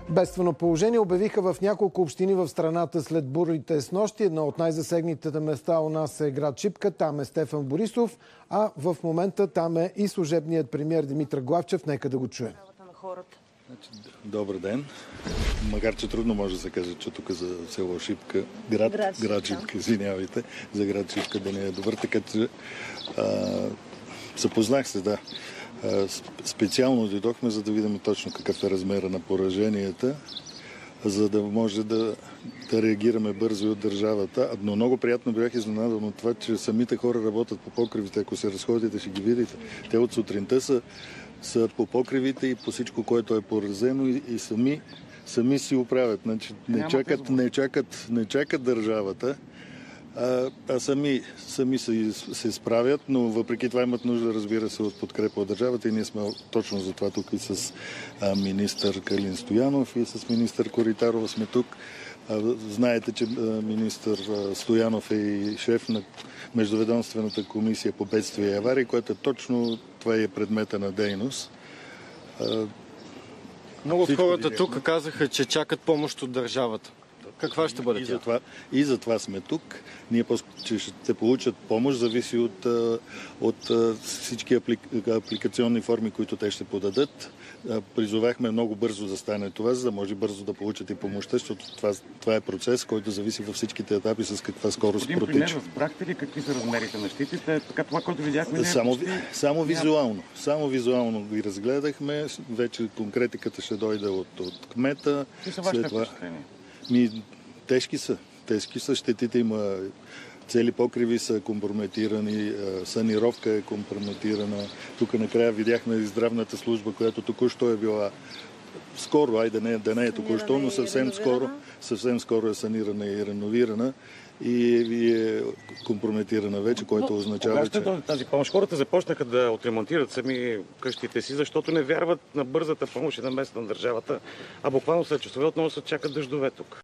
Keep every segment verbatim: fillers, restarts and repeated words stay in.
Бедствено положение обявиха в няколко общини в страната след бурите с нощи. Едно от най-засегнатите места у нас е град Шипка. Там е Стефан Борисов, а в момента там е и служебният премиер Димитър Главчев. Нека да го чуем. Добър ден. Макар че трудно може да се каже, че тук за село Шипка, град, град, Шипка. град Шипка, извинявайте, за град Шипка да не е добър, така че запознах се, да. А, специално дойдохме, за да видим точно какъв е размера на пораженията, за да може да, да реагираме бързо от държавата. Но много приятно бях изненадан от това, че самите хора работят по покривите. Ако се разходите, ще ги видите. Те от сутринта са, са по покривите и по всичко, което е поразено и, и сами, сами си оправят. Значи, не, чакат, не, чакат, не чакат държавата, а, а сами, сами се, се справят, но въпреки това имат нужда, разбира се, от подкрепа от държавата и ние сме точно за това тук и с а, министър Калин Стоянов и с министър Коритарова сме тук. А, знаете, че а, министър а, Стоянов е и шеф на Междуведомствената комисия по бедствия и аварии, което е точно това е предмета на дейност. А, Много от хората тук казаха, че чакат помощ от държавата. Каква ще бъде и тя? За това, и за това сме тук. Ние че ще получат помощ, зависи от, от всички аплик, апликационни форми, които те ще подадат. Призовахме много бързо да стане това, за да може бързо да получат и помощта, защото това, това е процес, който зависи във всичките етапи с каква скорост протича. Господин премиер, разбрахте ли какви са размерите на щитите? Така това, което видяхме... Само, почти... само визуално. Само визуално ги разгледахме. Вече конкретиката ще дойде от, от кмета. Какви са вашите впечатления? Ми, тежки са. Тежки са. Щетите има. Цели покриви са компрометирани, санировка е компрометирана. Тук накрая видяхме здравната служба, която току-що е била скоро, айде не, да не е току-що, но съвсем скоро, съвсем скоро е санирана и реновирана и е компрометирана вече, което но, означава, че... Тази помощ? Хората започнаха да отремонтират сами къщите си, защото не вярват на бързата помощ и на местна на държавата, а буквално след часове отново се чакат дъждове тук.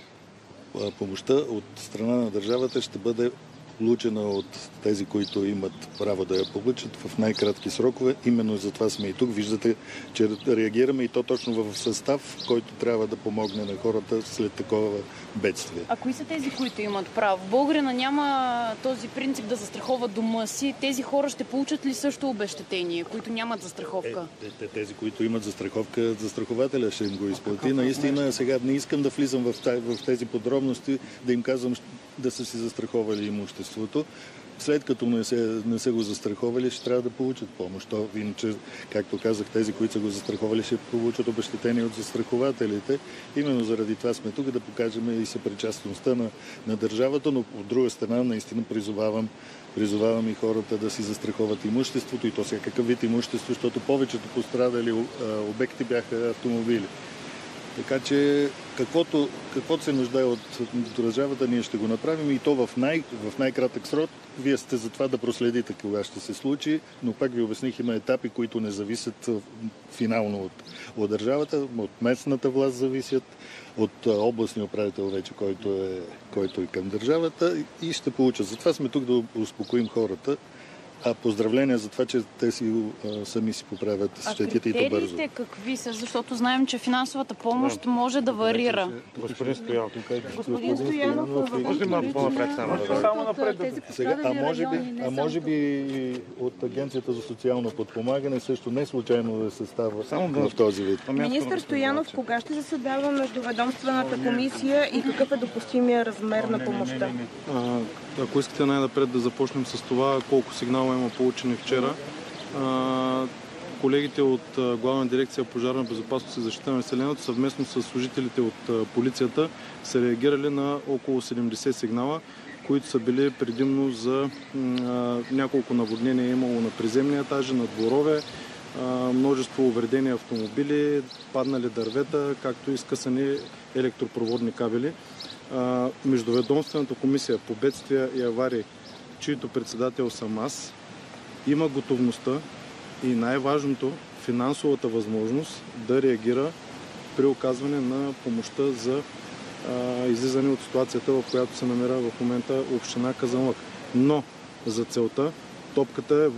Помощта от страна на държавата ще бъде получена от тези, които имат право да я получат в най-кратки срокове. Именно за това сме и тук. Виждате, че реагираме и то точно в състав, който трябва да помогне на хората след такова бедствие. А кои са тези, които имат право? Българина няма този принцип да застрахова дома си. Тези хора ще получат ли също обезщетение, които нямат застраховка? Е, тези, които имат застраховка, застрахователя ще им го изплати. Наистина, сега не искам да влизам в тези подробности, да им казвам да са си застраховали имуществото. След като не се, не са го застраховали, ще трябва да получат помощ. То, иначе, както казах, тези, които са го застраховали, ще получат обезщетение от застрахователите. Именно заради това сме тук да покажем и съпричастността на, на държавата, но от друга страна наистина призовавам, призовавам и хората да си застраховат имуществото и то всякакъв вид имущество, защото повечето пострадали обекти бяха автомобили. Така че каквото, каквото се нуждае от държавата, ние ще го направим и то в, най, в най-кратък срок. Вие сте за това да проследите кога ще се случи, но пак ви обясних, има етапи, които не зависят финално от, от държавата, от местната власт зависят, от областния управител вече, който е, който е към държавата и ще получат. Затова сме тук да успокоим хората. А поздравления за това, че те си а, сами си поправят щетите и то бързо. А критериите какви са? Защото знаем, че финансовата помощ да. може да варира. Господин Стоянов. Господин Стоянов, може ли малко по-напред само? Само напред. Сега, а, може би, а може би от Агенцията за социално подпомагане също не случайно е състава в този вид. Министър Стоянов, кога ще заседава Междуведомствената комисия и какъв е допустимия размер на помощта? Ако искате най-напред да започнем с това, колко сигнала има получени вчера. Колегите от Главна дирекция Пожарна безопасност и защита на населението съвместно с служителите от полицията са реагирали на около седемдесет сигнала, които са били предимно за няколко наводнения имало на приземни етажи, на дворове, множество увредени автомобили, паднали дървета, както и скъсани електропроводни кабели. Междуведомствената комисия по бедствия и аварии, чието председател съм аз, има готовността и най-важното финансовата възможност да реагира при оказване на помощта за а, излизане от ситуацията, в която се намира в момента община Казанлък. Но за целта топката е в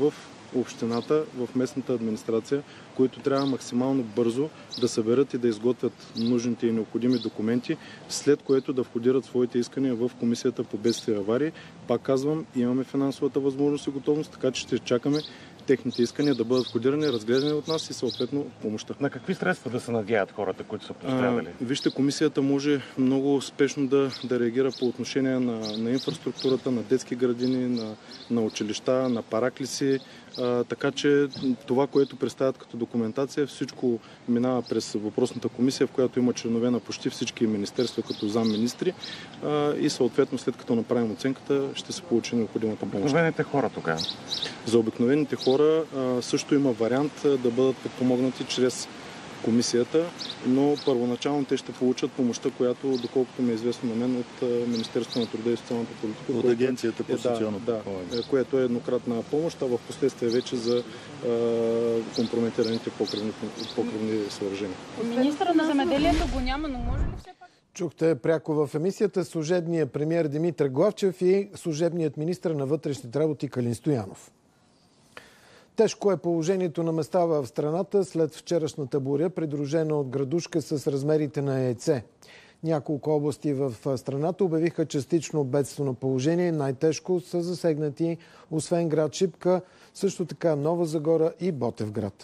общината, в местната администрация, които трябва максимално бързо да съберат и да изготвят нужните и необходими документи, след което да входират своите искания в Комисията по бедствия и аварии. Пак казвам, имаме финансовата възможност и готовност, така че ще чакаме техните искания да бъдат входирани, разгледани от нас и съответно помощта. На какви средства да се надяват хората, които са пострадали? А, вижте, комисията може много успешно да, да реагира по отношение на, на инфраструктурата, на детски градини, на, на училища, на параклиси. А, така че това, което представят като документация, всичко минава през въпросната комисия, в която има членове на почти всички министерства като замминистри а, и съответно след като направим оценката, ще се получи необходимата помощ. Обикновените хора тогава? За обикновените хора а, също има вариант да бъдат подпомогнати чрез комисията, но първоначално те ще получат помощта, която, доколкото ми е известно на мен, от Министерството на труда и социалната политика. От Агенцията по социално подпомагане. Да, което е еднократна помощ, а в последствие вече за а, компрометираните покривни, покривни съоръжения. Министъра на земеделието го няма, но може ли все пак? Чухте пряко в емисията служебният премиер Димитър Главчев и служебният министър на вътрешните работи Калин Стоянов. Тежко е положението на места в страната след вчерашната буря, придружена от градушка с размерите на яйце. Няколко области в страната обявиха частично бедствено положение. Най-тежко са засегнати, освен град Шипка, също така Нова Загора и Ботевград.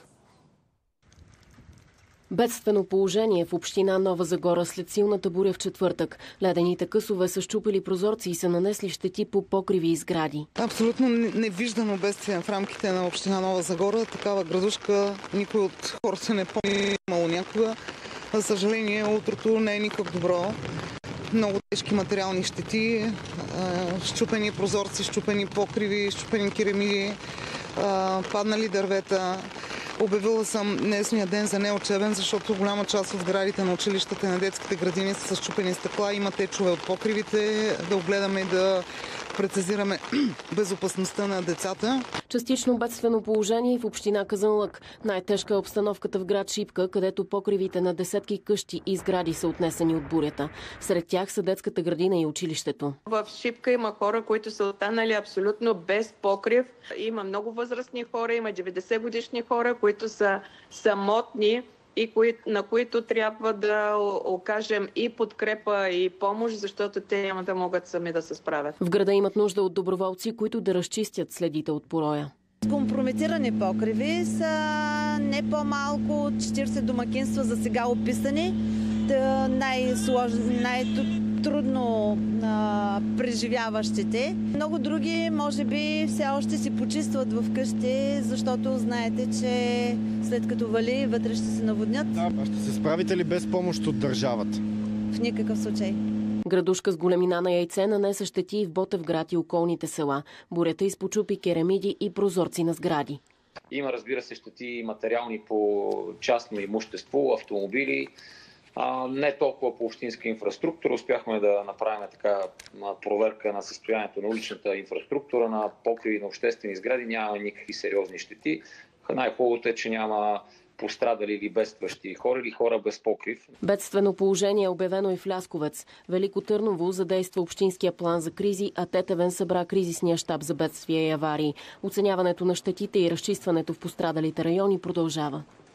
Бедствено положение в община Нова Загора след силната буря в четвъртък. Ледените късове са счупили прозорци и са нанесли щети по покриви и сгради. Абсолютно невиждано бедствие в рамките на община Нова Загора. Такава градушка никой от хората не помни имало някога. За съжаление, утрото не е никак добро. Много тежки материални щети, счупени прозорци, счупени покриви, счупени керамиди, паднали дървета. Обявила съм днесния ден за неучебен, защото голяма част от сградите на училищата и на детските градини са с счупени стъкла. Има течове от покривите. Да огледаме и да прецизираме безопасността на децата. Частично бедствено положение и в община Казанлък. Най-тежка е обстановката в град Шипка, където покривите на десетки къщи и сгради са отнесени от бурята. Сред тях са детската градина и училището. В Шипка има хора, които са останали абсолютно без покрив. Има много възрастни хора, има деветдесет годишни хора, които са самотни и кои, на които трябва да окажем и подкрепа, и помощ, защото те няма да могат сами да се справят. В града имат нужда от доброволци, които да разчистят следите от пороя. Компрометирани покриви са не по-малко от четиридесет домакинства за сега описани. Най-сложни, най-трудно а, преживяващите. Много други, може би, все още си почистват в къщи, защото знаете, че след като вали, вътре ще се наводнят. Да, ще се справите ли без помощ от държавата? В никакъв случай. Градушка с големина на яйце нанесе щети и в Ботевград и околните села. Бурята изпочупи керамиди и прозорци на сгради. Има, разбира се, щети материални по частно имущество, автомобили, а, не толкова по общинска инфраструктура. Успяхме да направим така проверка на състоянието на уличната инфраструктура, на покриви на обществени сгради. Няма никакви сериозни щети. Най-хубавото е, че няма пострадали или бедстващи хора или хора без покрив. Бедствено положение е обявено и в Лясковец. Велико Търново задейства общинския план за кризи, а Тетевен събра кризисния щаб за бедствия и аварии. Оценяването на щетите и разчистването в пострадалите райони продължава.